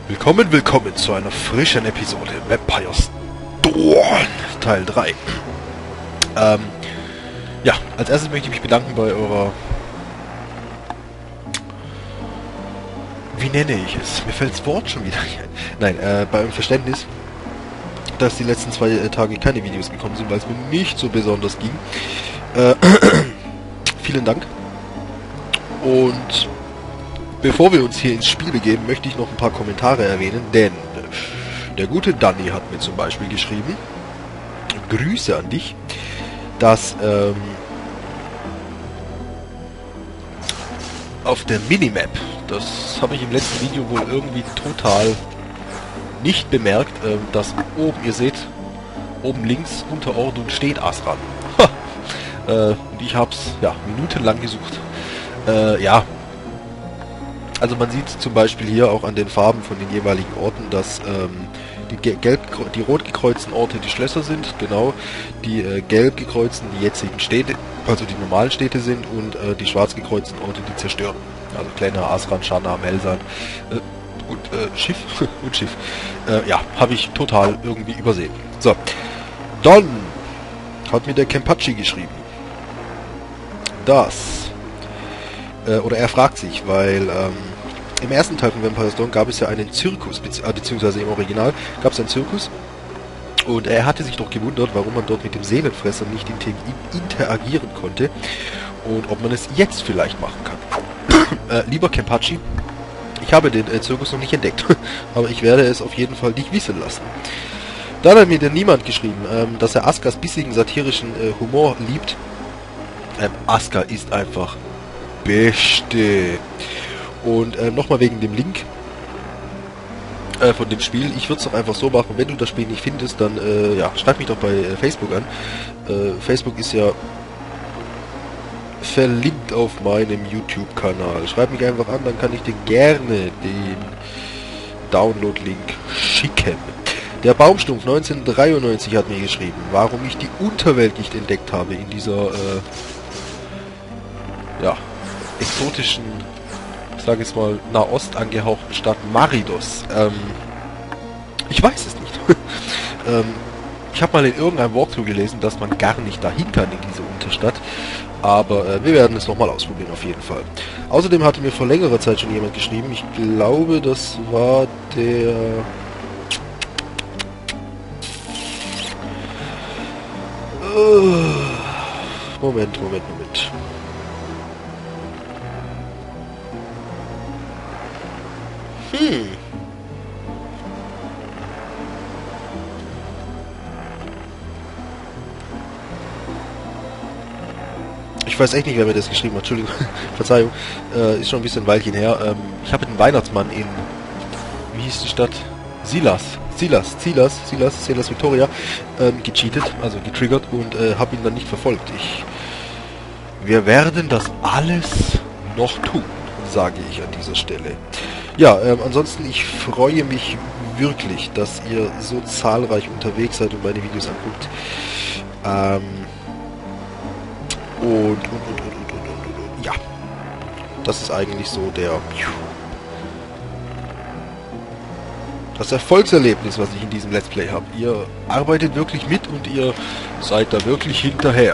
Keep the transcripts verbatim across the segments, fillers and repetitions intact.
Willkommen, willkommen zu einer frischen Episode Vampires Dawn Teil drei. Ähm, ja, als erstes möchte ich mich bedanken bei eurer... Wie nenne ich es? Mir fällt das Wort schon wieder nicht ein. Nein, äh, bei eurem Verständnis, dass die letzten zwei äh, Tage keine Videos gekommen sind, weil es mir nicht so besonders ging. Äh, vielen Dank. Und... bevor wir uns hier ins Spiel begeben, möchte ich noch ein paar Kommentare erwähnen, denn der gute Danny hat mir zum Beispiel geschrieben, Grüße an dich, dass ähm, auf der Minimap, das habe ich im letzten Video wohl irgendwie total nicht bemerkt, äh, dass oben, ihr seht, oben links unter Ordnung steht Asran. äh, und ich habe es ja minutenlang gesucht. Äh, ja. Also man sieht zum Beispiel hier auch an den Farben von den jeweiligen Orten, dass ähm, die, gelb, die rot gekreuzten Orte die Schlösser sind, genau, die äh, gelb gekreuzten die jetzigen Städte, also die normalen Städte sind, und äh, die schwarz gekreuzten Orte die zerstören. Also Kleiner, Asran, Shana, Melsan äh, und äh, Schiff und Schiff. Äh, ja, habe ich total irgendwie übersehen. So, dann hat mir der Kempachi geschrieben, dass... oder er fragt sich, weil ähm, im ersten Teil von Vampires Dawn gab es ja einen Zirkus, bezieh äh, beziehungsweise im Original gab es einen Zirkus, und er hatte sich doch gewundert, warum man dort mit dem Seelenfresser nicht interagieren konnte und ob man es jetzt vielleicht machen kann. äh, lieber Kempachi, ich habe den äh, Zirkus noch nicht entdeckt, aber ich werde es auf jeden Fall dich wissen lassen. Dann hat mir der Niemand geschrieben, ähm, dass er Askas bissigen satirischen äh, Humor liebt. Ähm, Aska ist einfach Beste. Und äh, nochmal wegen dem Link äh, von dem Spiel. Ich würde es doch einfach so machen, wenn du das Spiel nicht findest, dann äh, ja, schreib mich doch bei äh, Facebook an. Äh, Facebook ist ja verlinkt auf meinem YouTube-Kanal. Schreib mich einfach an, dann kann ich dir gerne den Download-Link schicken. Der Baumstumpf neunzehnhundertdreiundneunzig hat mir geschrieben, warum ich die Unterwelt nicht entdeckt habe in dieser äh, ja, exotischen, ich sage jetzt mal, Nahost angehauchten Stadt Maridos. Ähm, ich weiß es nicht. ähm, ich habe mal in irgendeinem Walkthrough gelesen, dass man gar nicht dahin kann in diese Unterstadt. Aber äh, wir werden es nochmal ausprobieren, auf jeden Fall. Außerdem hatte mir vor längerer Zeit schon jemand geschrieben. Ich glaube, das war der... Moment, Moment, Moment. Hm. Ich weiß echt nicht, wer mir das geschrieben hat. Entschuldigung, Verzeihung. Äh, ist schon ein bisschen ein Weilchen her. Ähm, ich habe den Weihnachtsmann in... Wie hieß die Stadt? Silas. Silas. Silas. Silas. Silas Victoria. Ähm, gecheatet, also getriggert, und äh, habe ihn dann nicht verfolgt. Ich... Wir werden das alles noch tun, sage ich an dieser Stelle. Ja, ähm, ansonsten, ich freue mich wirklich, dass ihr so zahlreich unterwegs seid und meine Videos anguckt. Ähm, und, und, und, und, und, und, und, und, ja. Das ist eigentlich so der... Das Erfolgserlebnis, was ich in diesem Let's Play habe. Ihr arbeitet wirklich mit und ihr seid da wirklich hinterher.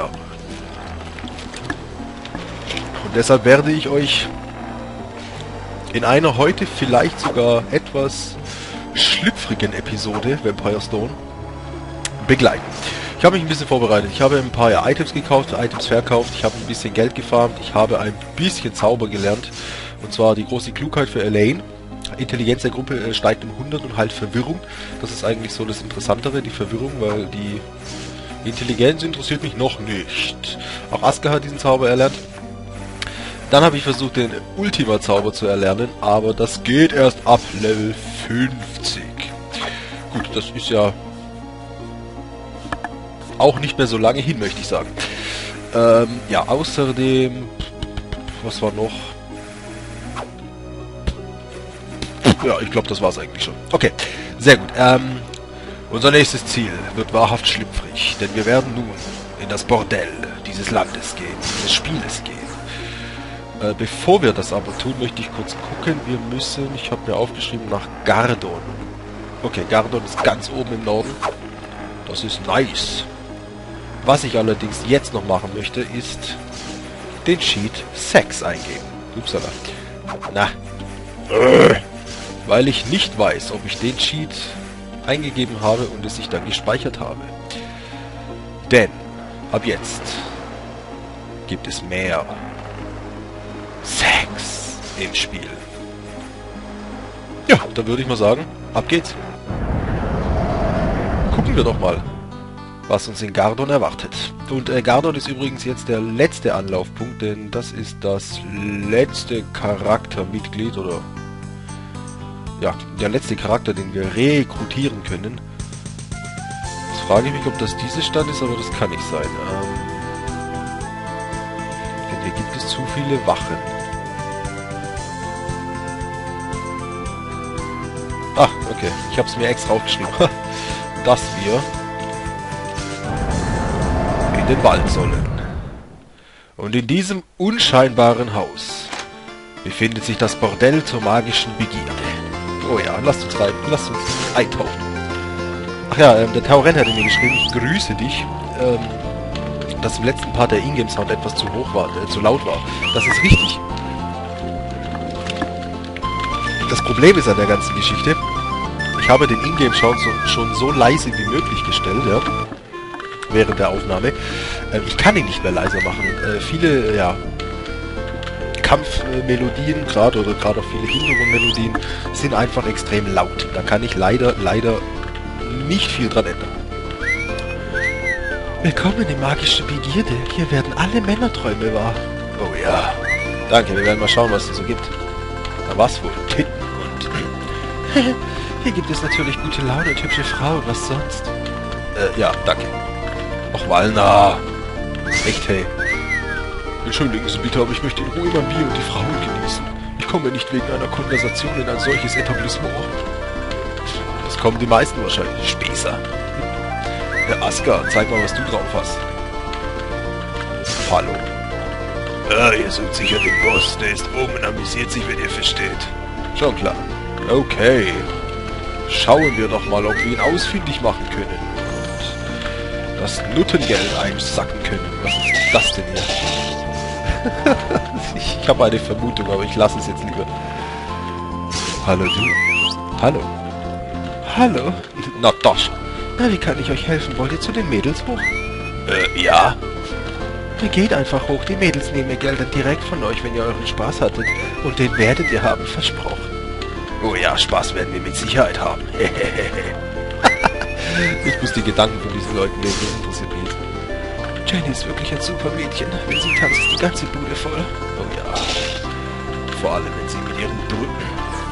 Und deshalb werde ich euch in einer heute vielleicht sogar etwas schlüpfrigen Episode Vampires Dawn begleiten. Ich habe mich ein bisschen vorbereitet. Ich habe ein paar ja, Items gekauft, Items verkauft. Ich habe ein bisschen Geld gefarmt. Ich habe ein bisschen Zauber gelernt. Und zwar die große Klugheit für Elaine. Intelligenz der Gruppe äh, steigt um hundert und halt Verwirrung. Das ist eigentlich so das Interessantere, die Verwirrung, weil die Intelligenz interessiert mich noch nicht. Auch Aska hat diesen Zauber erlernt. Dann habe ich versucht, den Ultima-Zauber zu erlernen, aber das geht erst ab Level fünfzig. Gut, das ist ja auch nicht mehr so lange hin, möchte ich sagen. Ähm, ja, außerdem... Was war noch? Ja, ich glaube, das war es eigentlich schon. Okay, sehr gut. Ähm, unser nächstes Ziel wird wahrhaft schlüpfrig, denn wir werden nun in das Bordell dieses Landes gehen, dieses Spieles gehen. Äh, bevor wir das aber tun, möchte ich kurz gucken. Wir müssen, ich habe mir aufgeschrieben, nach Gardon. Okay, Gardon ist ganz oben im Norden. Das ist nice. Was ich allerdings jetzt noch machen möchte, ist den Cheat Sex eingeben. Upsala. Na. Äh. Weil ich nicht weiß, ob ich den Cheat eingegeben habe und es sich dann gespeichert habe. Denn ab jetzt gibt es mehr Sex im Spiel. Ja, dann würde ich mal sagen, ab geht's. Gucken wir doch mal, was uns in Gardon erwartet. Und äh, Gardon ist übrigens jetzt der letzte Anlaufpunkt, denn das ist das letzte Charaktermitglied oder ja, der letzte Charakter, den wir rekrutieren können. Jetzt frage ich mich, ob das diese Stadt ist, aber das kann nicht sein. Ähm, denn hier gibt es zu viele Wachen. Ah, okay. Ich habe es mir extra aufgeschrieben, dass wir in den Wald sollen. Und in diesem unscheinbaren Haus befindet sich das Bordell zur magischen Begierde. Oh ja, lasst uns rein, lasst uns eintauchen. Ach ja, ähm, der Tauren hatte mir geschrieben, ich grüße dich, ähm, dass im letzten Part der Ingame-Sound etwas zu hoch war, äh, zu laut war. Das ist richtig. Das Problem ist an der ganzen Geschichte, ich habe den Ingame-Sound so, schon so leise wie möglich gestellt, ja, während der Aufnahme. Ähm, ich kann ihn nicht mehr leiser machen. Äh, viele, äh, ja, Kampfmelodien, gerade oder gerade auch viele Hintergrundmelodien, sind einfach extrem laut. Da kann ich leider, leider nicht viel dran ändern. Willkommen in magische Begierde. Hier werden alle Männerträume wahr. Oh ja. Danke, wir werden mal schauen, was es so gibt. Na was wohl? Titten und... Hier gibt es natürlich gute Laune und hübsche Frauen, was sonst? Äh, ja, danke. Och, Walna. Echt, hey. Entschuldigen Sie bitte, aber ich möchte in Ruhe mein Bier und die Frauen genießen. Ich komme nicht wegen einer Konversation in ein solches Etablissement. Das kommen die meisten wahrscheinlich. Spießer. Herr Asker, zeig mal, was du drauf hast. Hallo. Ah, ihr sucht sicher den Boss. Der ist oben und amüsiert sich, wenn ihr versteht. Schon klar. Okay. Schauen wir doch mal, ob wir ihn ausfindig machen können. Und das Nuttengeld einsacken können. Was ist das denn hier? Ich habe eine Vermutung, aber ich lasse es jetzt lieber. Hallo, du. Hallo. Hallo. Na, das. Na, wie kann ich euch helfen? Wollt ihr zu den Mädels hoch? Äh, ja. Ihr geht einfach hoch. Die Mädels nehmen ihr Geld dann direkt von euch, wenn ihr euren Spaß hattet. Und den werdet ihr haben, versprochen. Oh ja, Spaß werden wir mit Sicherheit haben. Ich muss die Gedanken von diesen Leuten lesen, das interessiert mich jetzt. Jenny ist wirklich ein super Mädchen. Wenn sie tanzt, ist die ganze Bude voll. Oh ja. Vor allem, wenn sie mit ihren Brücken.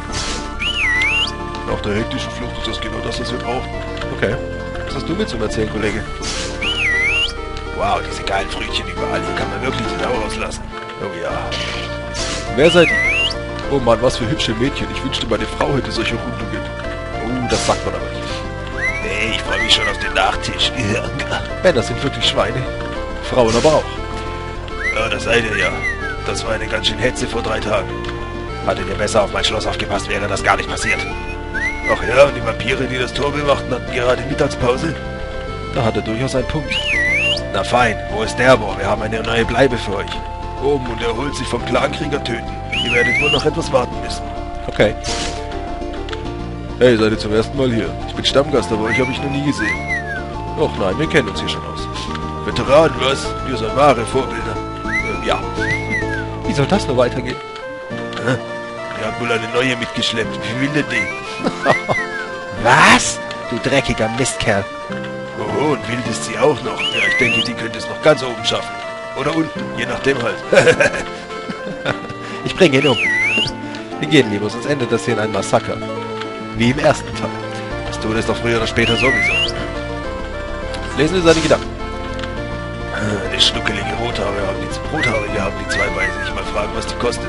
Nach der hektischen Flucht ist das genau das, was wir brauchen. Okay. Was hast du mir zum Erzählen, Kollege? Wow, diese geilen Früchtchen überall. Hier kann man wirklich die Sau rauslassen. Oh ja. Wer seid ihr? Oh Mann, was für hübsche Mädchen. Ich wünschte, meine Frau hätte solche Rundungen. Oh, das sagt man aber nicht. Nee, ich freue mich schon auf den Nachtisch. Männer sind wirklich Schweine. Frauen aber auch. Ja, das seid ihr ja. Das war eine ganz schön Hetze vor drei Tagen. Hattet ihr besser auf mein Schloss aufgepasst, wäre das gar nicht passiert. Ach ja, und die Vampire, die das Tor bewachten, hatten gerade Mittagspause. Da hat er durchaus einen Punkt. Na fein, wo ist der Boah? Wir haben eine neue Bleibe für euch. Oben und er holt sich vom Clankrieger töten. Ihr werdet wohl noch etwas warten müssen. Okay. Hey, seid ihr zum ersten Mal hier? Ich bin Stammgast, aber euch habe ich noch nie gesehen. Och nein, wir kennen uns hier schon aus. Veteranen, was? Wir sind wahre Vorbilder. Äh, ja. Wie soll das nur weitergehen? Hä? Wir haben wohl eine neue mitgeschleppt. Wie will denn die? Was? Du dreckiger Mistkerl. Oh, und wild ist sie auch noch. Ja, ich denke, die könnte es noch ganz oben schaffen. Oder unten, je nachdem halt. Ich bringe ihn um. Wir gehen lieber, sonst endet das hier in einem Massaker. Wie im ersten Teil. Das tut es doch früher oder später sowieso. Lesen wir seine Gedanken. Eine schnuckelige Rothaarige haben die, Rothaarige haben die zwei Beine. Nicht mal fragen, was die kostet.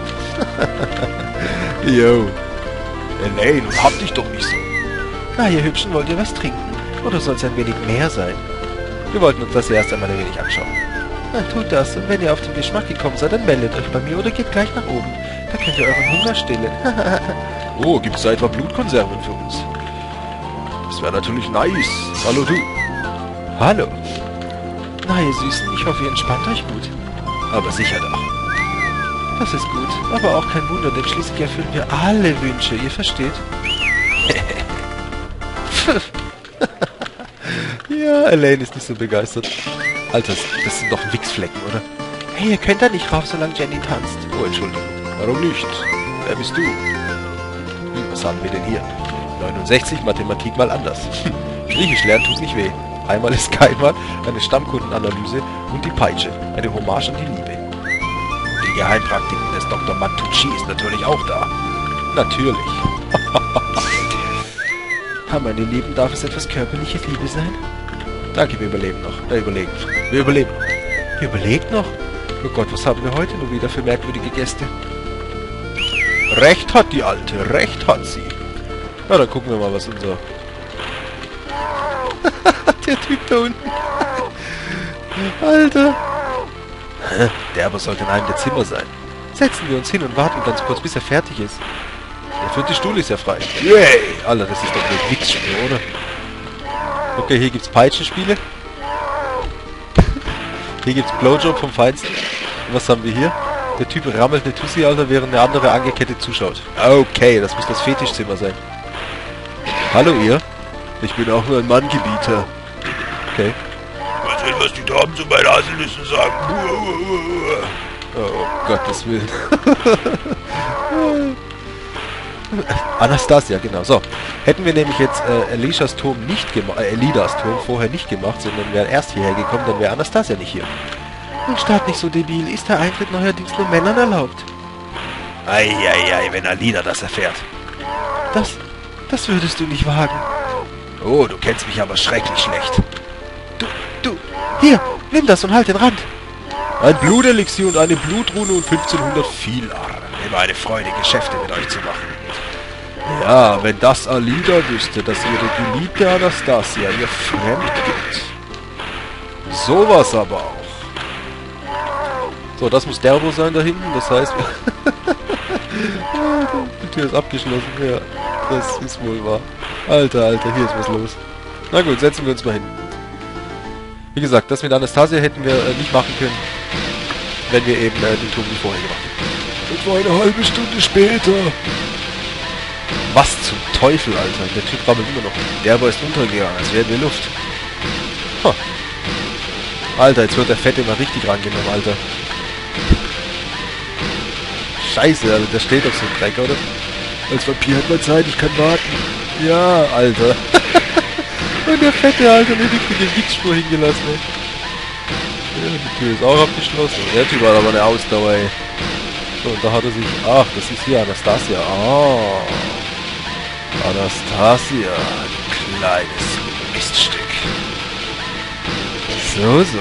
Yo. Elaine, hab dich doch nicht so. Na, ihr Hübschen, wollt ihr was trinken? Oder soll es ein wenig mehr sein? Wir wollten uns das erst einmal ein wenig anschauen. Na, tut das. Und wenn ihr auf den Geschmack gekommen seid, dann meldet euch bei mir oder geht gleich nach oben. Da könnt ihr euren Hunger stillen. Oh, gibt's da etwa Blutkonserven für uns? Das wäre natürlich nice. Hallo du. Hallo. Na, ihr Süßen, ich hoffe, ihr entspannt euch gut. Aber sicher doch. Das ist gut. Aber auch kein Wunder, denn schließlich erfüllen wir alle Wünsche. Ihr versteht? Ja, Elaine ist nicht so begeistert. Alter, das sind doch Wichsflecken, oder? Hey, ihr könnt da nicht rauf, solange Jenny tanzt. Oh, Entschuldigung. Warum nicht? Wer bist du? Hm, was haben wir denn hier? neunundsechzig, Mathematik mal anders. Griechisch lernen tut nicht weh. Einmal ist keinmal, eine Stammkundenanalyse und die Peitsche. Eine Hommage an die Liebe. Die Geheimpraktiken des Doktor Mantucci ist natürlich auch da. Natürlich. Meine Lieben, darf es etwas körperliche Liebe sein? Danke, wir überleben noch. Äh, überlegen. Wir überleben. Ihr überlegt noch? Oh Gott, was haben wir heute nur wieder für merkwürdige Gäste? Recht hat die Alte, recht hat sie. Na, dann gucken wir mal, was unser... Der Typ da unten. Alter. Der aber sollte in einem der Zimmer sein. Setzen wir uns hin und warten ganz kurz, bis er fertig ist. Der vierte Stuhl ist ja frei. Yay! Alter, das ist doch eine Wichsspur, oder? Okay, hier gibt's Peitschenspiele. Hier gibt's Blowjob vom Feinsten. Und was haben wir hier? Der Typ rammelt eine Tussi, Alter, während eine andere angekettet zuschaut. Okay, das muss das Fetischzimmer sein. Hallo, ihr? Ich bin auch nur ein Manngebieter. Okay. Was will, was die Damen so bei Haselnüssen sagen? Oh, Gottes Willen. Anastasia, genau. So, hätten wir nämlich jetzt äh, Alishas Turm nicht gemacht, äh, Elidas Turm vorher nicht gemacht, sondern wären erst hierher gekommen, dann wäre Anastasia nicht hier. Nun start nicht so debil, ist der Eintritt neuerdings nur Männern erlaubt. Eieiei, wenn Alida das erfährt. Das, das würdest du nicht wagen. Oh, du kennst mich aber schrecklich schlecht. Du, du, hier, nimm das und halt den Rand. Ein Blutelixier und eine Blutrune und fünfzehnhundert Vielar. Immer eine Freude, Geschäfte mit euch zu machen. Ja, wenn das Alida wüsste, dass ihre geliebte Anastasia ihr fremd geht. Sowas aber auch. So, das muss Derbo sein da hinten, das heißt... Die Tür ist abgeschlossen, ja. Das ist wohl wahr. Alter, Alter, hier ist was los. Na gut, setzen wir uns mal hin. Wie gesagt, das mit Anastasia hätten wir äh, nicht machen können, wenn wir eben äh, den Turm wie vorher gemacht hätten. Das war eine halbe Stunde später. Was zum Teufel, Alter? Der Typ rammelt immer noch. Derbo ist untergegangen, als wären wir Luft. Huh. Alter, jetzt wird der Fette mal richtig rangenommen, Alter. Scheiße, Alter, der steht auf so einem Dreck, oder? Als Vampir hat man Zeit, ich kann warten. Ja, Alter. Und der Fette, Alter, eine richtige Wichsspur hingelassen, ey. Ja, die Tür ist auch abgeschlossen. Der Typ hat aber eine Ausdauer, ey. So, und da hat er sich... Ach, das ist hier Anastasia. Ah. Anastasia, ein kleines Miststück. So, so.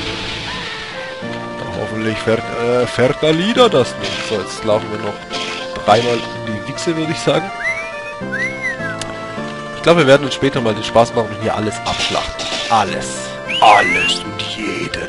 Na, hoffentlich fährt, äh, fährt Alida das nicht. So, jetzt laufen wir noch dreimal um die Wichse, würde ich sagen. Ich glaube, wir werden uns später mal den Spaß machen und hier alles abschlachten. Alles. Alles und jeden.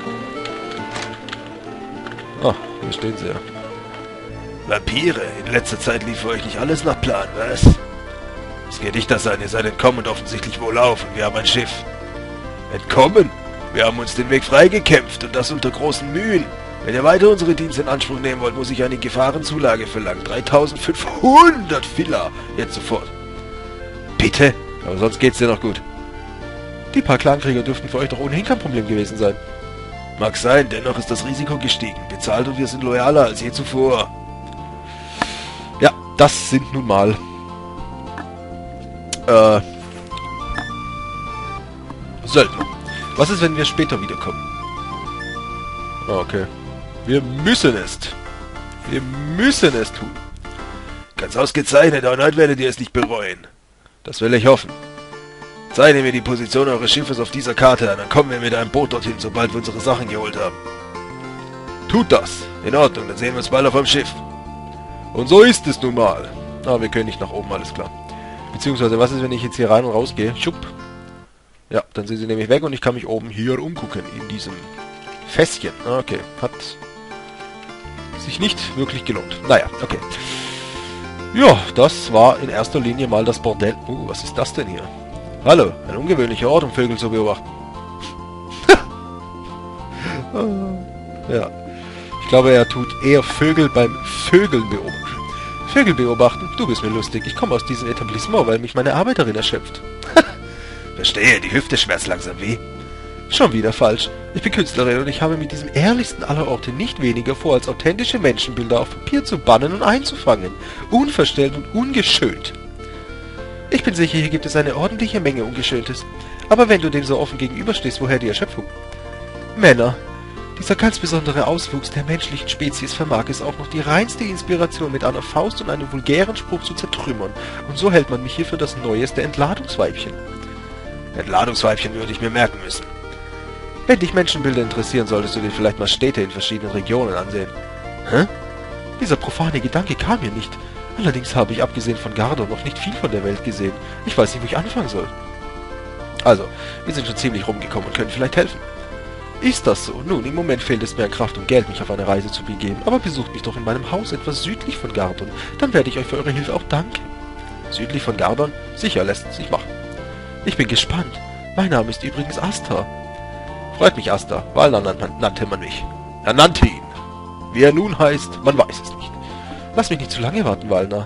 Ah, hier stehen sie ja. Vampire, in letzter Zeit lief für euch nicht alles nach Plan, was? Es geht nicht das sein, ihr seid entkommen und offensichtlich wohlauf und wir haben ein Schiff. Entkommen? Wir haben uns den Weg freigekämpft und das unter großen Mühen. Wenn ihr weiter unsere Dienste in Anspruch nehmen wollt, muss ich eine Gefahrenzulage verlangen. dreitausendfünfhundert Villa. Jetzt sofort. Bitte? Aber sonst geht's dir noch gut. Die paar Clankrieger dürften für euch doch ohnehin kein Problem gewesen sein. Mag sein, dennoch ist das Risiko gestiegen. Bezahlt und wir sind loyaler als je zuvor. Ja, das sind nun mal... Äh... Söldner. Was ist, wenn wir später wiederkommen? Okay. Wir müssen es. Wir müssen es tun. Ganz ausgezeichnet, und heute werdet ihr es nicht bereuen. Das will ich hoffen. Zeichnet mir die Position eures Schiffes auf dieser Karte an, dann kommen wir mit einem Boot dorthin, sobald wir unsere Sachen geholt haben. Tut das. In Ordnung, dann sehen wir uns bald auf dem Schiff. Und so ist es nun mal. Ah, wir können nicht nach oben, alles klar. Beziehungsweise, was ist, wenn ich jetzt hier rein und raus gehe? Schupp. Ja, dann sind sie nämlich weg und ich kann mich oben hier umgucken, in diesem Fässchen. Okay, hat sich nicht wirklich gelohnt. Naja, okay. Ja, das war in erster Linie mal das Bordell. Uh, was ist das denn hier? Hallo, ein ungewöhnlicher Ort, um Vögel zu beobachten. Ja, ich glaube, er tut eher Vögel beim Vögeln beobachten. Vögel beobachten? Du bist mir lustig. Ich komme aus diesem Etablissement, weil mich meine Arbeiterin erschöpft. Verstehe, die Hüfte schmerzt langsam weh. Schon wieder falsch. Ich bin Künstlerin und ich habe mit diesem ehrlichsten aller Orte nicht weniger vor, als authentische Menschenbilder auf Papier zu bannen und einzufangen. Unverstellt und ungeschönt. Ich bin sicher, hier gibt es eine ordentliche Menge Ungeschöntes. Aber wenn du dem so offen gegenüberstehst, woher die Erschöpfung? Männer. Dieser ganz besondere Auswuchs der menschlichen Spezies vermag es auch noch die reinste Inspiration mit einer Faust und einem vulgären Spruch zu zertrümmern. Und so hält man mich hier für das neueste Entladungsweibchen. Entladungsweibchen würde ich mir merken müssen. Wenn dich Menschenbilder interessieren, solltest du dir vielleicht mal Städte in verschiedenen Regionen ansehen. Hä? Dieser profane Gedanke kam mir nicht. Allerdings habe ich abgesehen von Gardor noch nicht viel von der Welt gesehen. Ich weiß nicht, wo ich anfangen soll. Also, wir sind schon ziemlich rumgekommen und können vielleicht helfen. Ist das so? Nun, im Moment fehlt es mir an Kraft und Geld, mich auf eine Reise zu begeben. Aber besucht mich doch in meinem Haus etwas südlich von Gardon. Dann werde ich euch für eure Hilfe auch danken. Südlich von Gardon? Sicher, lässt es sich machen. Ich bin gespannt. Mein Name ist übrigens Asta. Freut mich, Asta. Walner nannte man mich. Er nannte ihn. Wie er nun heißt, man weiß es nicht. Lass mich nicht zu lange warten, Walner.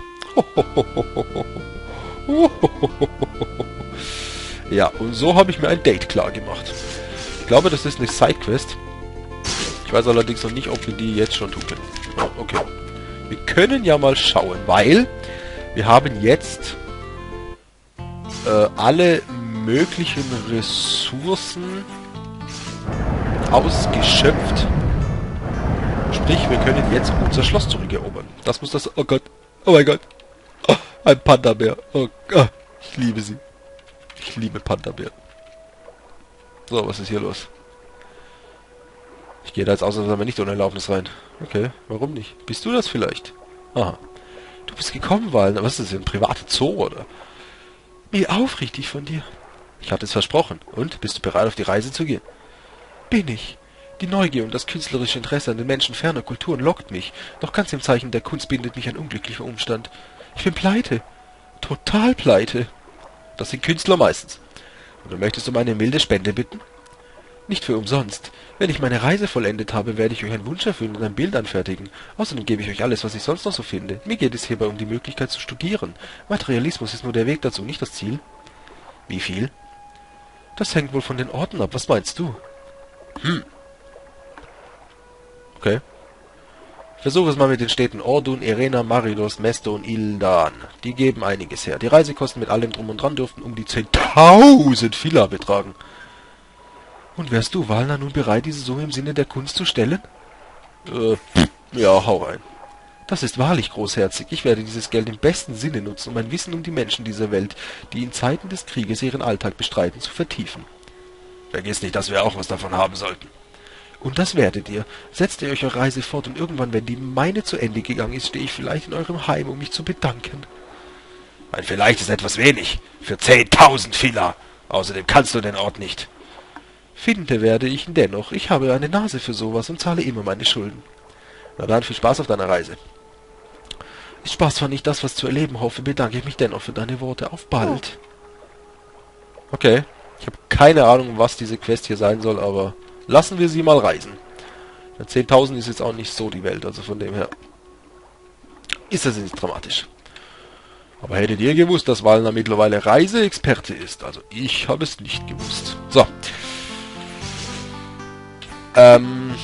Ja, und so habe ich mir ein Date klar gemacht. Ich glaube, das ist eine Sidequest. Ich weiß allerdings noch nicht, ob wir die jetzt schon tun können. Oh, okay. Wir können ja mal schauen, weil wir haben jetzt äh, alle möglichen Ressourcen ausgeschöpft. Sprich, wir können jetzt unser Schloss zurückerobern. Das muss das... Oh Gott. Oh mein Gott. Oh, ein Panda-Bär. Oh Gott. Ich liebe sie. Ich liebe Panda-Bär. So, was ist hier los? Ich gehe da jetzt ausnahmsweise nicht ohne Erlaubnis rein. Okay, warum nicht? Bist du das vielleicht? Aha. Du bist gekommen, Walner. Was ist das hier, ein privater Zoo, oder? Wie aufrichtig von dir. Ich hatte es versprochen. Und? Bist du bereit, auf die Reise zu gehen? Bin ich. Die Neugier und das künstlerische Interesse an den Menschen ferner Kulturen lockt mich. Doch ganz im Zeichen der Kunst bindet mich ein unglücklicher Umstand. Ich bin pleite. Total pleite. Das sind Künstler meistens. Und du möchtest um eine milde Spende bitten? Nicht für umsonst. Wenn ich meine Reise vollendet habe, werde ich euch einen Wunsch erfüllen und ein Bild anfertigen. Außerdem gebe ich euch alles, was ich sonst noch so finde. Mir geht es hierbei um die Möglichkeit zu studieren. Materialismus ist nur der Weg dazu, nicht das Ziel. Wie viel? Das hängt wohl von den Orten ab. Was meinst du? Hm. Okay. Versuche es mal mit den Städten Ordun, Erena, Maridos, Mesto und Ildan. Die geben einiges her. Die Reisekosten mit allem Drum und Dran dürften um die zehntausend Fila betragen. Und wärst du, Walner, nun bereit, diese Summe im Sinne der Kunst zu stellen? Äh, ja, hau rein. Das ist wahrlich großherzig. Ich werde dieses Geld im besten Sinne nutzen, um mein Wissen um die Menschen dieser Welt, die in Zeiten des Krieges ihren Alltag bestreiten, zu vertiefen. Vergiss nicht, dass wir auch was davon haben sollten. Und das werdet ihr. Setzt ihr euch eure Reise fort und irgendwann, wenn die meine zu Ende gegangen ist, stehe ich vielleicht in eurem Heim, um mich zu bedanken. Ein vielleicht ist etwas wenig. Für zehntausend Fila. Außerdem kannst du den Ort nicht. Finde werde ich ihn dennoch. Ich habe eine Nase für sowas und zahle immer meine Schulden. Na dann, viel Spaß auf deiner Reise. Ist Spaß zwar nicht das, was zu erleben hoffe, bedanke ich mich dennoch für deine Worte. Auf bald. Okay. Ich habe keine Ahnung, was diese Quest hier sein soll, aber lassen wir sie mal reisen. zehntausend ist jetzt auch nicht so die Welt, also von dem her ist das nicht dramatisch. Aber hättet ihr gewusst, dass Walner mittlerweile Reiseexperte ist? Also ich habe es nicht gewusst. So. Ähm...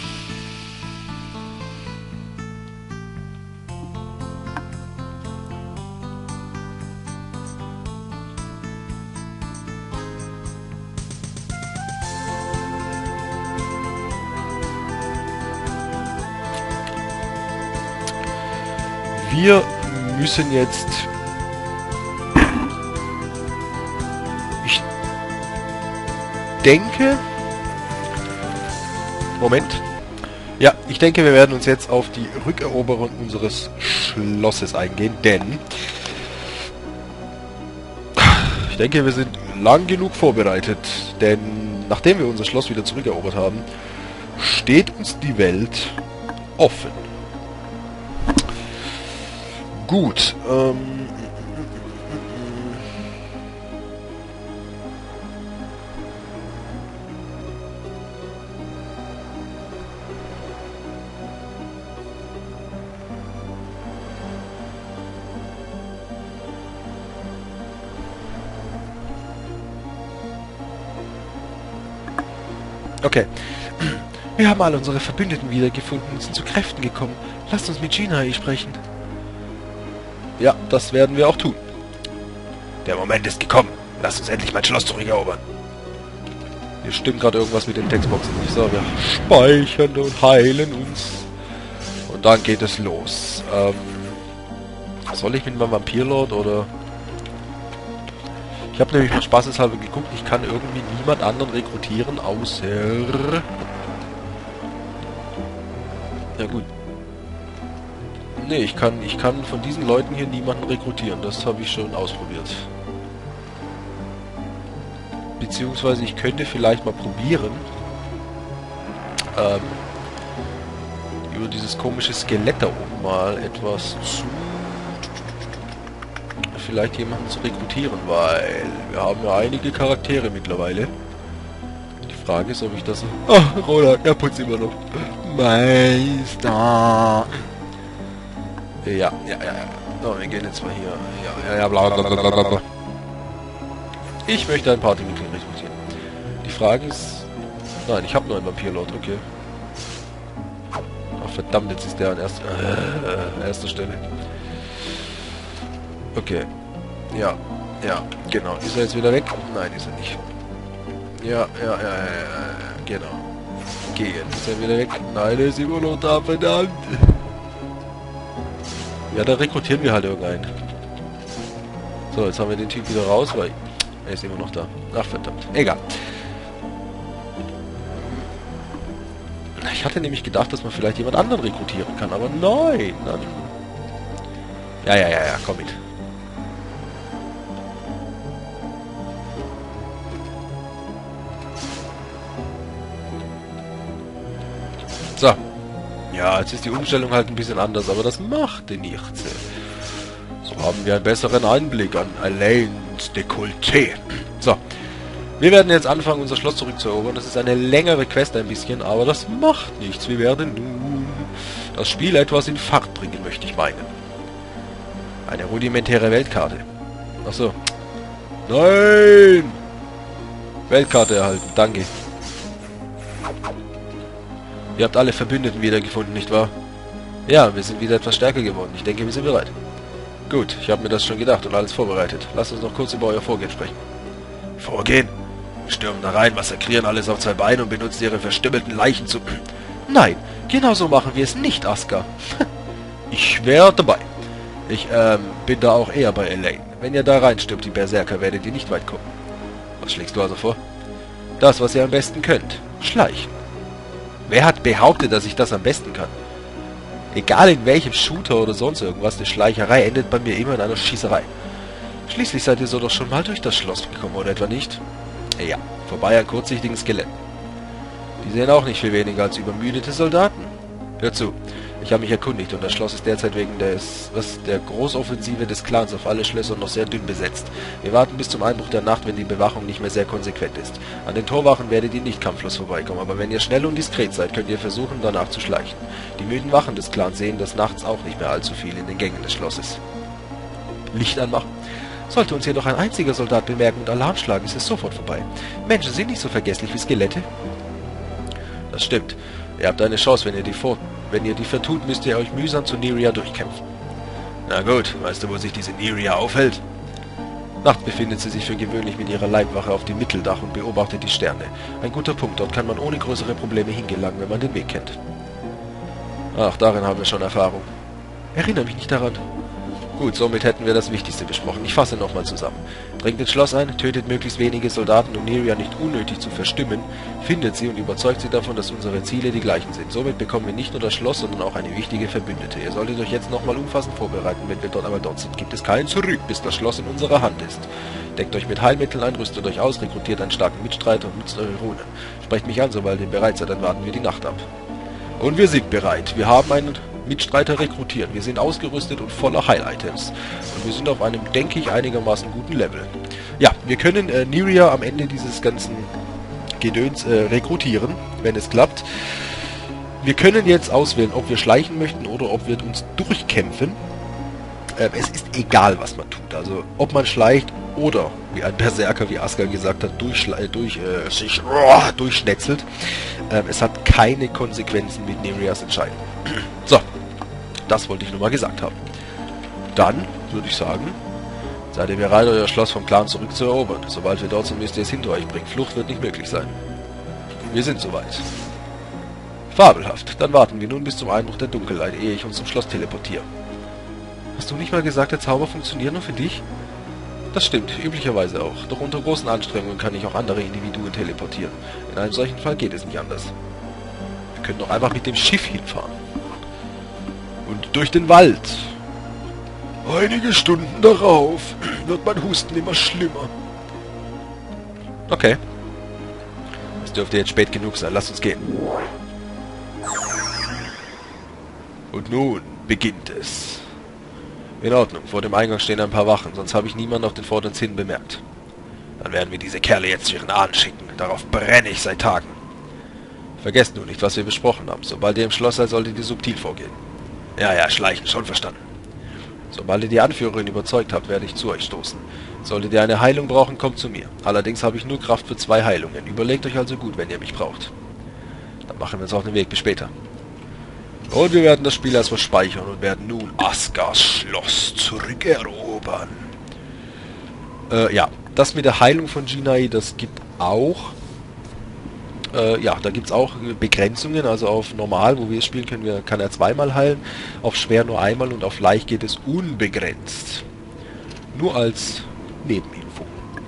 Wir müssen jetzt... Ich denke... Moment. Ja, ich denke, wir werden uns jetzt auf die Rückeroberung unseres Schlosses eingehen, denn... Ich denke, wir sind lang genug vorbereitet, denn nachdem wir unser Schloss wieder zurückerobert haben, steht uns die Welt offen. Gut, ähm... Okay. Wir haben alle unsere Verbündeten wiedergefunden und sind zu Kräften gekommen. Lasst uns mit Jinai sprechen. Ja, das werden wir auch tun. Der Moment ist gekommen. Lasst uns endlich mein Schloss zurückerobern. Hier stimmt gerade irgendwas mit den Textboxen nicht. So, wir speichern und heilen uns. Und dann geht es los. Ähm, soll ich mit meinem Vampirlord oder... Ich habe nämlich mal spaßeshalber geguckt, ich kann irgendwie niemand anderen rekrutieren, außer... Ja gut. Nee, ich kann, ich kann von diesen Leuten hier niemanden rekrutieren. Das habe ich schon ausprobiert. Beziehungsweise ich könnte vielleicht mal probieren, ähm, über dieses komische Skelett da oben mal etwas zu... vielleicht jemanden zu rekrutieren, weil wir haben ja einige Charaktere mittlerweile. Die Frage ist, ob ich das... Oh, Roland, er putzt immer noch. Meister! Ja, ja, ja, ja. So, wir gehen jetzt mal hier. Ja, ja, ja, bla bla bla bla bla. Ich möchte ein Partymitglied rekrutieren. Die Frage ist... Nein, ich habe nur einen Vampirlord, okay. Ach verdammt, jetzt ist der an erster, äh, erster Stelle. Okay. Ja, ja, genau. Ist er jetzt wieder weg? Nein, ist er nicht. Ja, ja, ja, ja, ja, genau. Gehen. Ist er wieder weg? Nein, er ist immer noch da, verdammt. Ja, da rekrutieren wir halt irgendeinen. So, jetzt haben wir den Typ wieder raus, weil er ist immer noch da. Ach, verdammt. Egal. Ich hatte nämlich gedacht, dass man vielleicht jemand anderen rekrutieren kann, aber nein. Nein. Ja, ja, ja, ja, komm mit. So. Ja, jetzt ist die Umstellung halt ein bisschen anders, aber das macht nichts. So haben wir einen besseren Einblick an Alains Dekolleté. So. Wir werden jetzt anfangen, unser Schloss zurückzuerobern. Das ist eine längere Quest ein bisschen, aber das macht nichts. Wir werden nun das Spiel etwas in Fahrt bringen, möchte ich meinen. Eine rudimentäre Weltkarte. Ach so. Nein! Weltkarte erhalten, danke. Ihr habt alle Verbündeten wiedergefunden, nicht wahr? Ja, wir sind wieder etwas stärker geworden. Ich denke, wir sind bereit. Gut, ich habe mir das schon gedacht und alles vorbereitet. Lasst uns noch kurz über euer Vorgehen sprechen. Vorgehen? Wir stürmen da rein, massakrieren alles auf zwei Beine und benutzen ihre verstümmelten Leichen zu... Nein, genau so machen wir es nicht, Aska. Ich wäre dabei. Ich, ähm, bin da auch eher bei Elaine. Wenn ihr da reinstürmt, die Berserker, werdet ihr nicht weit kommen. Was schlägst du also vor? Das, was ihr am besten könnt. Schleichen. Wer hat behauptet, dass ich das am besten kann? Egal in welchem Shooter oder sonst irgendwas, die Schleicherei endet bei mir immer in einer Schießerei. Schließlich seid ihr so doch schon mal durch das Schloss gekommen, oder etwa nicht? Ja, vorbei an kurzsichtigen Skeletten. Die sehen auch nicht viel weniger als übermüdete Soldaten. Hör zu, ich habe mich erkundigt und das Schloss ist derzeit wegen des, was, der Großoffensive des Clans auf alle Schlösser noch sehr dünn besetzt. Wir warten bis zum Einbruch der Nacht, wenn die Bewachung nicht mehr sehr konsequent ist. An den Torwachen werdet ihr nicht kampflos vorbeikommen, aber wenn ihr schnell und diskret seid, könnt ihr versuchen, danach zu schleichen. Die müden Wachen des Clans sehen das nachts auch nicht mehr allzu viel in den Gängen des Schlosses. Licht anmachen. Sollte uns jedoch ein einziger Soldat bemerken und Alarm schlagen, ist es sofort vorbei. Menschen sind nicht so vergesslich wie Skelette. Das stimmt. Ihr habt eine Chance, wenn ihr die vor... Wenn ihr die vertut, müsst ihr euch mühsam zu Neria durchkämpfen. Na gut, weißt du, wo sich diese Neria aufhält? Nachts befindet sie sich für gewöhnlich mit ihrer Leibwache auf dem Mitteldach und beobachtet die Sterne. Ein guter Punkt, dort kann man ohne größere Probleme hingelangen, wenn man den Weg kennt. Ach, darin haben wir schon Erfahrung. Erinnere mich nicht daran. Gut, somit hätten wir das Wichtigste besprochen. Ich fasse nochmal zusammen. Dringt ins Schloss ein, tötet möglichst wenige Soldaten, um Neria nicht unnötig zu verstimmen, findet sie und überzeugt sie davon, dass unsere Ziele die gleichen sind. Somit bekommen wir nicht nur das Schloss, sondern auch eine wichtige Verbündete. Ihr solltet euch jetzt nochmal umfassend vorbereiten. Wenn wir dort einmal dort sind, gibt es keinen Zurück, bis das Schloss in unserer Hand ist. Deckt euch mit Heilmitteln ein, rüstet euch aus, rekrutiert einen starken Mitstreiter und nutzt eure Runen. Sprecht mich an, sobald ihr bereit seid, dann warten wir die Nacht ab. Und wir sind bereit. Wir haben einen Mitstreiter rekrutiert. Wir sind ausgerüstet und voller Heil-Items. Und wir sind auf einem, denke ich, einigermaßen guten Level. Ja, wir können äh, Neria am Ende dieses ganzen Gedöns äh, rekrutieren, wenn es klappt. Wir können jetzt auswählen, ob wir schleichen möchten oder ob wir uns durchkämpfen. Ähm, es ist egal, was man tut. Also, ob man schleicht oder, wie ein Berserker, wie Askar gesagt hat, durch, durch, äh, sich oh, durchschnetzelt. Ähm, es hat keine Konsequenzen mit Nerias Entscheidung. So, das wollte ich nur mal gesagt haben. Dann würde ich sagen, seid ihr bereit, euer Schloss vom Clan zurückzuerobern. Sobald wir dort sind, müsst ihr es hinter euch bringen. Flucht wird nicht möglich sein. Wir sind soweit. Fabelhaft. Dann warten wir nun bis zum Einbruch der Dunkelheit, ehe ich uns zum Schloss teleportiere. Hast du nicht mal gesagt, der Zauber funktioniert nur für dich? Das stimmt, üblicherweise auch. Doch unter großen Anstrengungen kann ich auch andere Individuen teleportieren. In einem solchen Fall geht es nicht anders. Wir können doch einfach mit dem Schiff hinfahren. Und durch den Wald. Einige Stunden darauf wird mein Husten immer schlimmer. Okay. Es dürfte jetzt spät genug sein. Lasst uns gehen. Und nun beginnt es. In Ordnung, vor dem Eingang stehen ein paar Wachen, sonst habe ich niemanden auf den vorderen Zinnen bemerkt. Dann werden wir diese Kerle jetzt zu ihren Ahnen schicken. Darauf brenne ich seit Tagen. Vergesst nur nicht, was wir besprochen haben. Sobald ihr im Schloss seid, solltet ihr subtil vorgehen. Ja, ja, schleichen, schon verstanden. Sobald ihr die Anführerin überzeugt habt, werde ich zu euch stoßen. Solltet ihr eine Heilung brauchen, kommt zu mir. Allerdings habe ich nur Kraft für zwei Heilungen. Überlegt euch also gut, wenn ihr mich braucht. Dann machen wir uns auf den Weg. Bis später. Und wir werden das Spiel erstmal speichern und werden nun Askars Schloss zurückerobern. Äh, ja, das mit der Heilung von Jinai, das gibt auch... Äh, ja, da gibt es auch Begrenzungen, also auf normal, wo wir es spielen können, wir, kann er zweimal heilen, auf schwer nur einmal und auf leicht geht es unbegrenzt. Nur als Nebeninfo.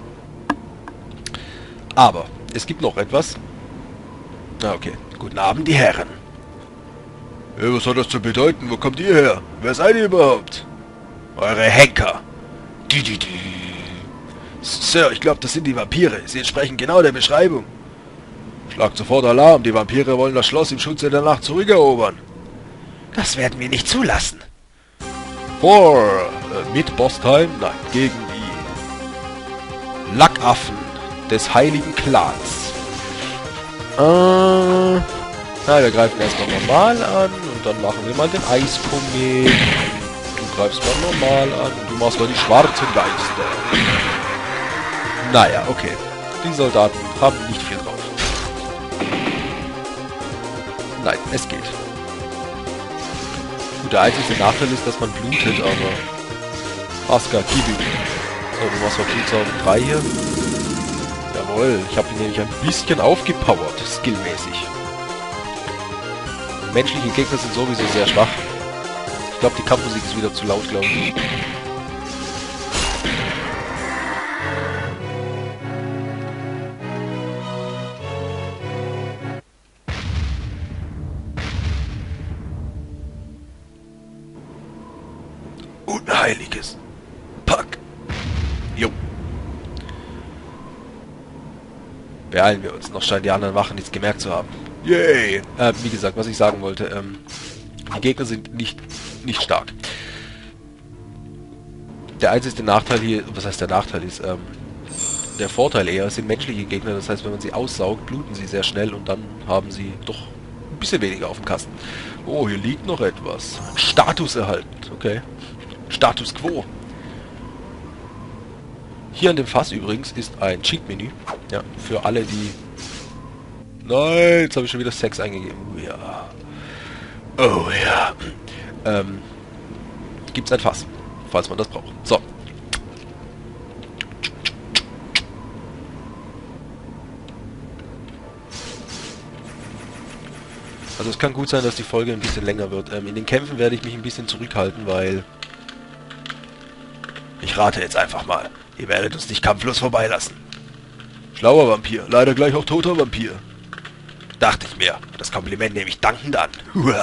Aber es gibt noch etwas. Na okay, guten Abend, die Herren. Hey, was hat das zu bedeuten? Wo kommt ihr her? Wer seid ihr überhaupt? Eure Henker. Die, die, die. Sir, ich glaube, das sind die Vampire. Sie entsprechen genau der Beschreibung. Schlagt sofort Alarm. Die Vampire wollen das Schloss im Schutze der Nacht zurückerobern. Das werden wir nicht zulassen. Vor, äh, mit Boss-Time? Nein, gegen die Lackaffen des heiligen Clans. Äh... Na, wir greifen erstmal normal an und dann machen wir mal den Eiskomet. Du greifst mal normal an und du machst mal die schwarzen Geister. Naja, okay. Die Soldaten haben nicht viel drauf. Nein, es geht. Gut, der einzige Nachteil ist, dass man blutet, aber... Askar, gib ihm. So, du machst mal Blutsaugen drei hier. Jawohl, ich habe ihn nämlich ein bisschen aufgepowert, skillmäßig. Menschliche Gegner sind sowieso sehr schwach. Ich glaube, die Kampfmusik ist wieder zu laut, glaube ich. Unheiliges Pack. Jo. Beeilen wir uns. Noch scheinen die anderen Wachen nichts gemerkt zu haben. Yay! Äh, wie gesagt, was ich sagen wollte, ähm, die Gegner sind nicht, nicht stark. Der einzige Nachteil hier, was heißt der Nachteil ist, ähm, der Vorteil eher, es sind menschliche Gegner, das heißt, wenn man sie aussaugt, bluten sie sehr schnell und dann haben sie doch ein bisschen weniger auf dem Kasten. Oh, hier liegt noch etwas. Status erhalten, okay. Status Quo. Hier an dem Fass übrigens ist ein Cheat-Menü, ja, für alle, die... Nein, jetzt habe ich schon wieder Sex eingegeben. Oh ja. Oh ja. Ähm, gibt's ein Fass, falls man das braucht. So. Also es kann gut sein, dass die Folge ein bisschen länger wird. Ähm, in den Kämpfen werde ich mich ein bisschen zurückhalten, weil Ich rate jetzt einfach mal. Ihr werdet uns nicht kampflos vorbeilassen. Schlauer Vampir, leider gleich auch toter Vampir. Dachte ich mir. Das Kompliment nehme ich dankend an.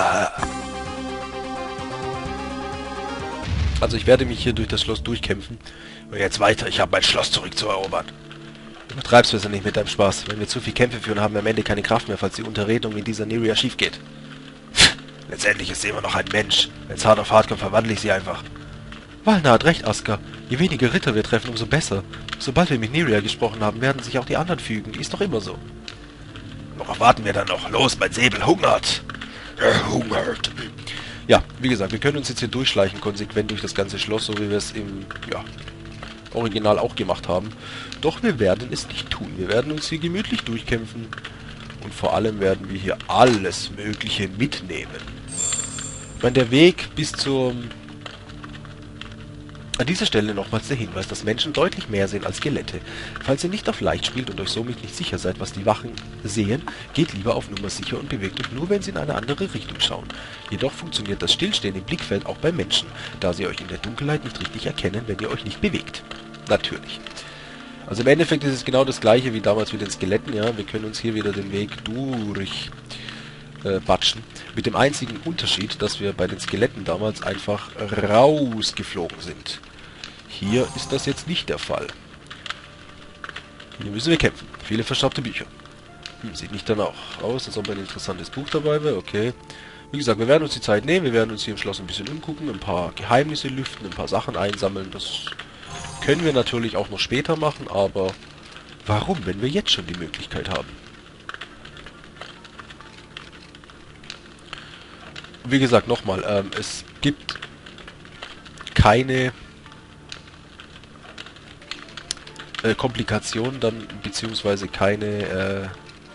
Also ich werde mich hier durch das Schloss durchkämpfen. Und jetzt weiter, ich habe mein Schloss zurückzuerobern. Übertreib's besser nicht mit deinem Spaß. Wenn wir zu viel Kämpfe führen, haben wir am Ende keine Kraft mehr, falls die Unterredung in dieser Neria schief geht. Letztendlich ist sie immer noch ein Mensch. Wenn's hart auf hart kommt, verwandle ich sie einfach. Walna hat recht, Aska. Je weniger Ritter wir treffen, umso besser. Sobald wir mit Neria gesprochen haben, werden sich auch die anderen fügen. Die ist doch immer so. Worauf warten wir dann noch? Los, mein Säbel hungert. Er hungert. Ja, wie gesagt, wir können uns jetzt hier durchschleichen, konsequent durch das ganze Schloss, so wie wir es im ja, Original auch gemacht haben. Doch wir werden es nicht tun. Wir werden uns hier gemütlich durchkämpfen. Und vor allem werden wir hier alles Mögliche mitnehmen. Ich meine, der Weg bis zum... An dieser Stelle nochmals der Hinweis, dass Menschen deutlich mehr sehen als Skelette. Falls ihr nicht auf leicht spielt und euch somit nicht sicher seid, was die Wachen sehen, geht lieber auf Nummer sicher und bewegt euch nur, wenn sie in eine andere Richtung schauen. Jedoch funktioniert das Stillstehen im Blickfeld auch bei Menschen, da sie euch in der Dunkelheit nicht richtig erkennen, wenn ihr euch nicht bewegt. Natürlich. Also im Endeffekt ist es genau das gleiche wie damals mit den Skeletten, ja. Wir können uns hier wieder den Weg durch äh, batschen. Mit dem einzigen Unterschied, dass wir bei den Skeletten damals einfach rausgeflogen sind. Hier ist das jetzt nicht der Fall. Hier müssen wir kämpfen. Viele verstaubte Bücher. Hm, sieht nicht danach aus, als ob ein interessantes Buch dabei wäre. Okay. Wie gesagt, wir werden uns die Zeit nehmen. Wir werden uns hier im Schloss ein bisschen umgucken, ein paar Geheimnisse lüften, ein paar Sachen einsammeln. Das können wir natürlich auch noch später machen, aber warum, wenn wir jetzt schon die Möglichkeit haben? Wie gesagt, nochmal, ähm, es gibt keine äh, Komplikationen dann, beziehungsweise keine äh,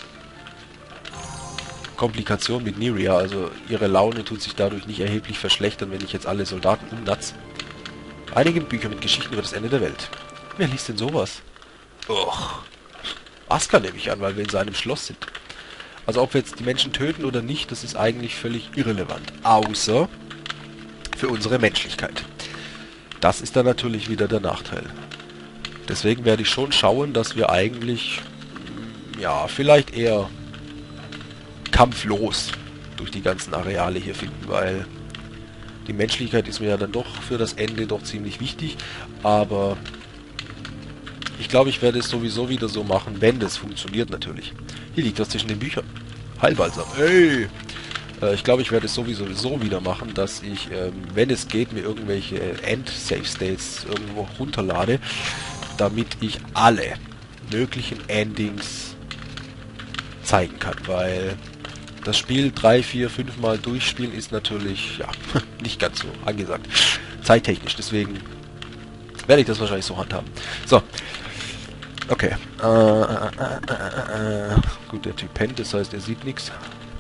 Komplikation mit Neria, also ihre Laune tut sich dadurch nicht erheblich verschlechtern, wenn ich jetzt alle Soldaten umnatz. Einige Bücher mit Geschichten über das Ende der Welt. Wer liest denn sowas? Och, Aska nehme ich an, weil wir in seinem Schloss sind. Also ob wir jetzt die Menschen töten oder nicht, das ist eigentlich völlig irrelevant. Außer für unsere Menschlichkeit. Das ist dann natürlich wieder der Nachteil. Deswegen werde ich schon schauen, dass wir eigentlich, ja, vielleicht eher kampflos durch die ganzen Areale hier finden, weil die Menschlichkeit ist mir ja dann doch für das Ende doch ziemlich wichtig. Aber ich glaube, ich werde es sowieso wieder so machen, wenn das funktioniert natürlich. Hier liegt was zwischen den Büchern. Heilbalsam. Hey! Äh, ich glaube, ich werde es sowieso so wieder machen, dass ich, ähm, wenn es geht, mir irgendwelche End-Save-States irgendwo runterlade, damit ich alle möglichen Endings zeigen kann, weil das Spiel drei, vier, fünf Mal durchspielen ist natürlich, ja, nicht ganz so angesagt. Zeittechnisch, deswegen werde ich das wahrscheinlich so handhaben. So. Okay. Äh, äh, äh, äh, äh. Gut, der Typ pennt, das heißt, er sieht nichts.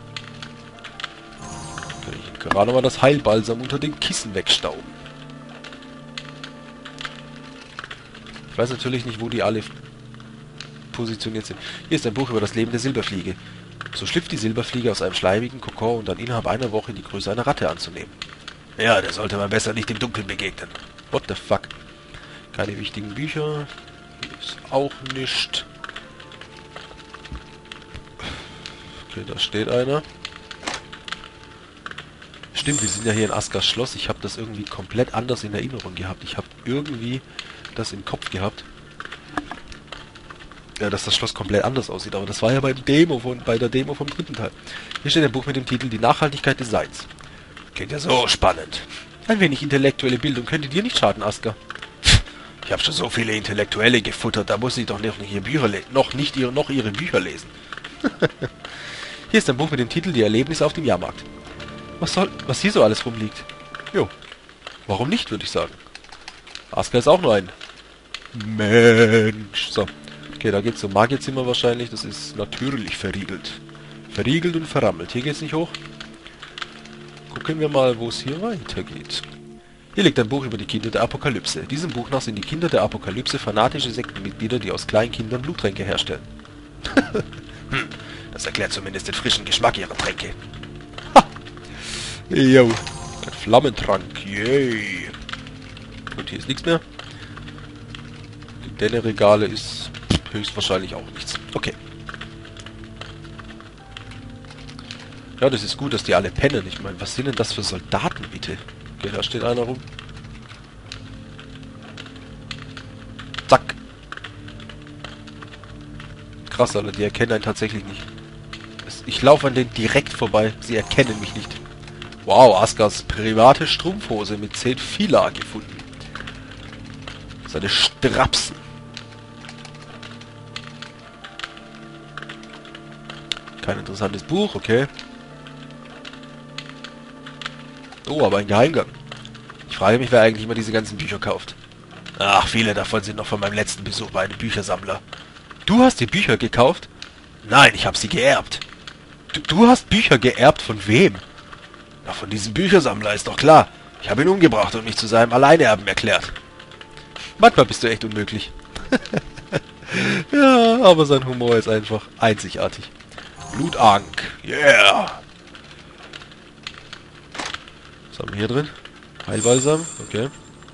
Kann ich gerade mal das Heilbalsam unter den Kissen wegstauben. Ich weiß natürlich nicht, wo die alle positioniert sind. Hier ist ein Buch über das Leben der Silberfliege. So schlüpft die Silberfliege aus einem schleimigen Kokon und dann innerhalb einer Woche die Größe einer Ratte anzunehmen. Ja, da sollte man besser nicht im Dunkeln begegnen. What the fuck? Keine wichtigen Bücher. Hier ist auch nichts. Okay, da steht einer. Stimmt, wir sind ja hier in Askas Schloss. Ich habe das irgendwie komplett anders in Erinnerung gehabt. Ich habe irgendwie das im Kopf gehabt. Ja, dass das Schloss komplett anders aussieht. Aber das war ja beim Demo von, bei der Demo vom dritten Teil. Hier steht ein Buch mit dem Titel Die Nachhaltigkeit des Seins. Klingt ja so spannend. Ein wenig intellektuelle Bildung könnte dir nicht schaden, Aska. Ich habe schon so viele Intellektuelle gefuttert, da muss ich doch nicht ihre Bücher lesen. Noch nicht ihre, noch ihre Bücher lesen. Hier ist ein Buch mit dem Titel Die Erlebnisse auf dem Jahrmarkt. Was soll, was hier so alles rumliegt? Jo. Warum nicht, würde ich sagen. Aska ist auch nur ein Mensch. So. Okay, da geht's zum Magierzimmer wahrscheinlich. Das ist natürlich verriegelt. Verriegelt und verrammelt. Hier geht's nicht hoch. Gucken wir mal, wo es hier weitergeht. Hier liegt ein Buch über die Kinder der Apokalypse. Diesem Buch nach sind die Kinder der Apokalypse fanatische Sektenmitglieder, die aus kleinen Kindern Bluttränke herstellen. hm, das erklärt zumindest den frischen Geschmack ihrer Tränke. Ha! Jo, ein Flammentrank, yay. Und hier ist nichts mehr. denn Regale ist höchstwahrscheinlich auch nichts. Okay. Ja, das ist gut, dass die alle pennen. Ich meine, was sind denn das für Soldaten, bitte? Okay, da steht einer rum. Zack. Krass, Alter, die erkennen einen tatsächlich nicht. Ich laufe an denen direkt vorbei. Sie erkennen mich nicht. Wow, Askars private Strumpfhose mit zehn Fila gefunden. Seine Strapsen. Kein interessantes Buch, okay. Oh, aber ein Geheimgang. Ich frage mich, wer eigentlich immer diese ganzen Bücher kauft. Ach, viele davon sind noch von meinem letzten Besuch bei einem Büchersammler. Du hast die Bücher gekauft? Nein, ich habe sie geerbt. Du, du hast Bücher geerbt von wem? Na, von diesem Büchersammler, ist doch klar. Ich habe ihn umgebracht und mich zu seinem Alleinerben erklärt. Manchmal bist du echt unmöglich. Ja, aber sein Humor ist einfach einzigartig. Blutank. Yeah. Was haben wir hier drin? Heilbalsam. Okay.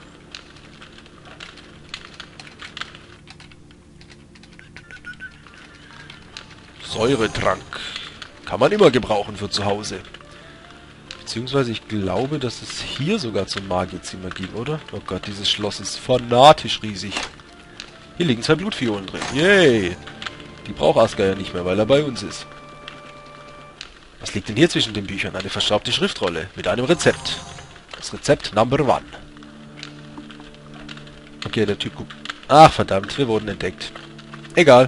Säuretrank. Kann man immer gebrauchen für zu Hause. Beziehungsweise ich glaube, dass es hier sogar zum Magierzimmer ging, oder? Oh Gott, dieses Schloss ist fanatisch riesig. Hier liegen zwei Blutviolen drin. Yay! Die braucht Askar ja nicht mehr, weil er bei uns ist. Was liegt denn hier zwischen den Büchern? Eine verstaubte Schriftrolle mit einem Rezept. Das Rezept Number One. Okay, der Typ guckt... Ach, verdammt, wir wurden entdeckt. Egal.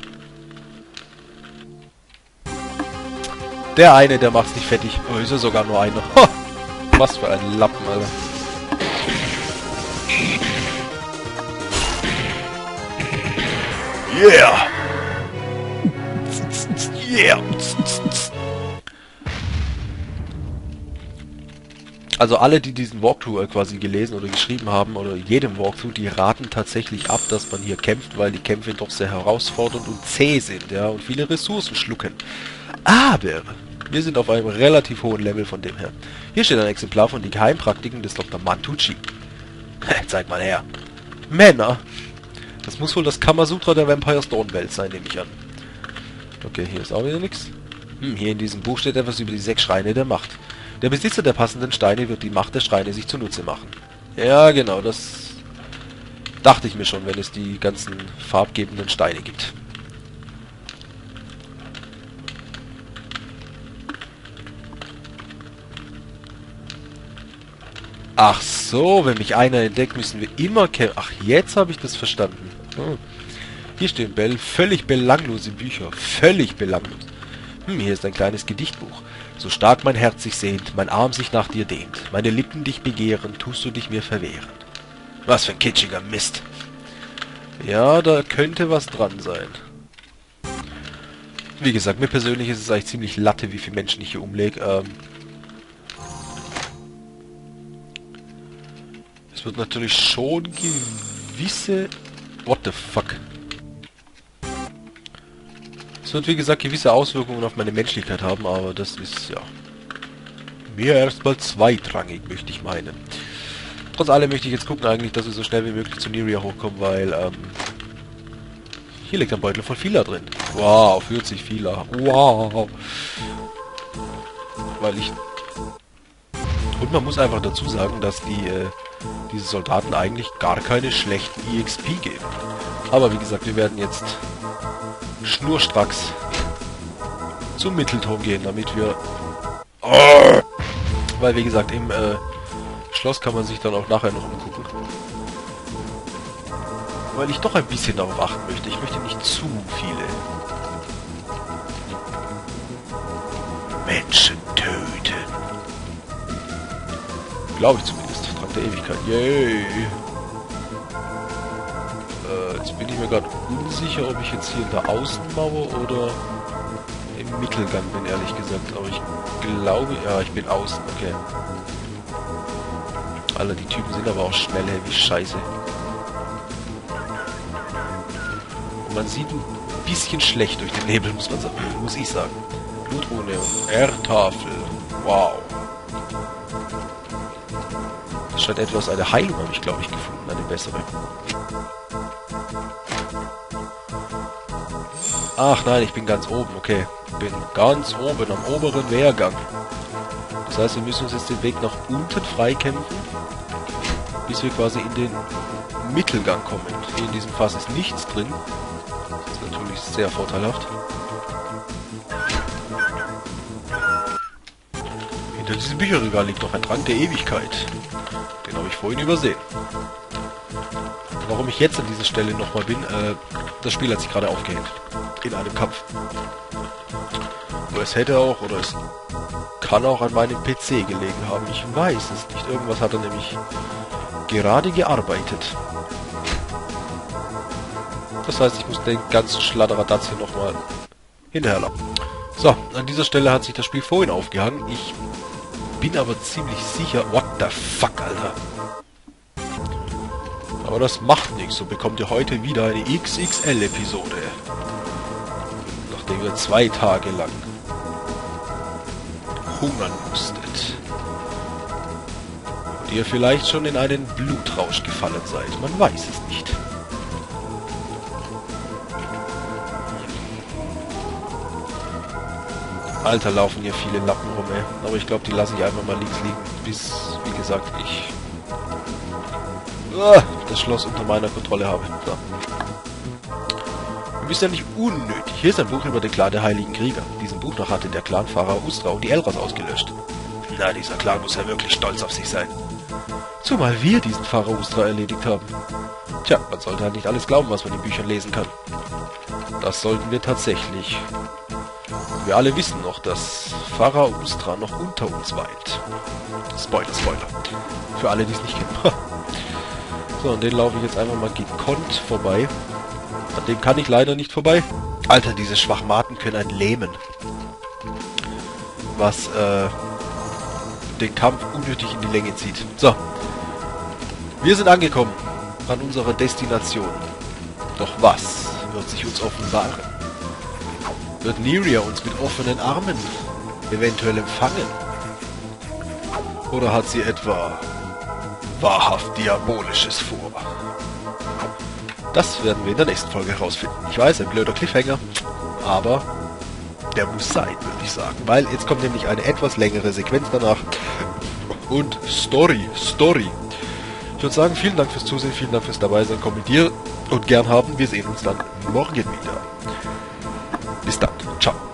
Der eine, der macht's nicht fertig. Oh, ist ja sogar nur einer. Ho! Was für ein Lappen, Alter. Yeah! Yeah! Also alle, die diesen Walkthrough quasi gelesen oder geschrieben haben, oder jedem Walkthrough, die raten tatsächlich ab, dass man hier kämpft, weil die Kämpfe doch sehr herausfordernd und zäh sind, ja, und viele Ressourcen schlucken. Aber wir sind auf einem relativ hohen Level von dem her. Hier steht ein Exemplar von den Geheimpraktiken des Doktor Mantucci. Zeig mal her. Männer. Das muss wohl das Kamasutra der Vampire's Dawn Welt sein, nehme ich an. Okay, hier ist auch wieder nichts. Hm, hier in diesem Buch steht etwas über die sechs Schreine der Macht. Der Besitzer der passenden Steine wird die Macht der Schreine sich zunutze machen. Ja, genau, das dachte ich mir schon, wenn es die ganzen farbgebenden Steine gibt. Ach so, wenn mich einer entdeckt, müssen wir immer kämpfen. Ach, jetzt habe ich das verstanden. Hm. Hier stehen Bell völlig belanglose Bücher. Völlig belanglos. Hm, hier ist ein kleines Gedichtbuch. So stark mein Herz sich sehnt, mein Arm sich nach dir dehnt, meine Lippen dich begehren, tust du dich mir verwehren. Was für ein kitschiger Mist. Ja, da könnte was dran sein. Wie gesagt, mir persönlich ist es eigentlich ziemlich Latte, wie viele Menschen ich hier umlege. Ähm es wird natürlich schon gewisse... What the fuck? Es wird, wie gesagt, gewisse Auswirkungen auf meine Menschlichkeit haben, aber das ist, ja, mir erstmal zweitrangig, möchte ich meinen. Trotz allem möchte ich jetzt gucken eigentlich, dass wir so schnell wie möglich zu Neria hochkommen, weil, ähm, hier liegt ein Beutel voll Fila drin. Wow, vierzig Fila. Wow. Weil ich... Und man muss einfach dazu sagen, dass die, äh, diese Soldaten eigentlich gar keine schlechten E X P geben. Aber wie gesagt, wir werden jetzt schnurstracks zum Mittelturm gehen, damit wir... Oh! Weil, wie gesagt, im äh, Schloss kann man sich dann auch nachher noch umgucken. Weil ich doch ein bisschen darauf achten möchte. Ich möchte nicht zu viele Menschen töten. Glaube ich zumindest. Trank der Ewigkeit. Yay! Äh, jetzt bin ich mir gerade unsicher, ob ich jetzt hier in der Außenmauer oder im Mittelgang bin, ehrlich gesagt. Aber ich glaube... Ja, ich bin außen. Okay. Alter, die Typen sind aber auch schnell, hey, wie scheiße. Und man sieht ein bisschen schlecht durch den Nebel, muss man sagen. Muss ich sagen. Blutrune und R-Tafel. Wow. Das scheint etwas, eine Heilung habe ich, glaube ich, gefunden. Eine bessere. Ach nein, ich bin ganz oben, okay. Bin ganz oben, am oberen Wehrgang. Das heißt, wir müssen uns jetzt den Weg nach unten freikämpfen, bis wir quasi in den Mittelgang kommen. Hier in diesem Fass ist nichts drin. Das ist natürlich sehr vorteilhaft. Hinter diesem Bücherregal liegt noch ein Trank der Ewigkeit. Den habe ich vorhin übersehen. Warum ich jetzt an dieser Stelle nochmal bin, äh, das Spiel hat sich gerade aufgehängt. In einem Kampf. Aber es hätte auch, oder es kann auch an meinem P C gelegen haben. Ich weiß es nicht. Irgendwas hat er nämlich gerade gearbeitet. Das heißt, ich muss den ganzen Schladderadatz hier nochmal hinterherlappen. So, an dieser Stelle hat sich das Spiel vorhin aufgehangen. Ich bin aber ziemlich sicher... What the fuck, Alter? Aber das macht nichts. So bekommt ihr heute wieder eine X X L-Episode. Nachdem ihr zwei Tage lang hungern musstet. Und ihr vielleicht schon in einen Blutrausch gefallen seid. Man weiß es nicht. Alter, laufen hier viele Lappen rum, ey. Aber ich glaube, die lasse ich einfach mal links liegen, bis, wie gesagt, ich uh, das Schloss unter meiner Kontrolle habe. So. Wir müssen ja nicht unnötig. Hier ist ein Buch über den Clan der Heiligen Krieger. In diesem Buch noch hatte der Clan Pharao Ustra und die Elras ausgelöscht. Na, dieser Clan muss ja wirklich stolz auf sich sein. Zumal wir diesen Pharao Ustra erledigt haben. Tja, man sollte halt nicht alles glauben, was man in Büchern lesen kann. Das sollten wir tatsächlich. Wir alle wissen noch, dass Pharao Ustra noch unter uns weint. Spoiler, Spoiler. Für alle, die es nicht kennen. So, und den laufe ich jetzt einfach mal gekonnt vorbei. An dem kann ich leider nicht vorbei. Alter, diese Schwachmaten können einen lähmen. Was, äh, den Kampf unnötig in die Länge zieht. So. Wir sind angekommen an unserer Destination. Doch was wird sich uns offenbaren? Wird Neria uns mit offenen Armen eventuell empfangen? Oder hat sie etwa wahrhaft Diabolisches vor? Das werden wir in der nächsten Folge herausfinden. Ich weiß, ein blöder Cliffhanger, aber der muss sein, würde ich sagen. Weil jetzt kommt nämlich eine etwas längere Sequenz danach. Und Story, Story. Ich würde sagen, vielen Dank fürs Zusehen, vielen Dank fürs Dabeisein, kommentieren und gern haben. Wir sehen uns dann morgen wieder. Bis dann. Ciao.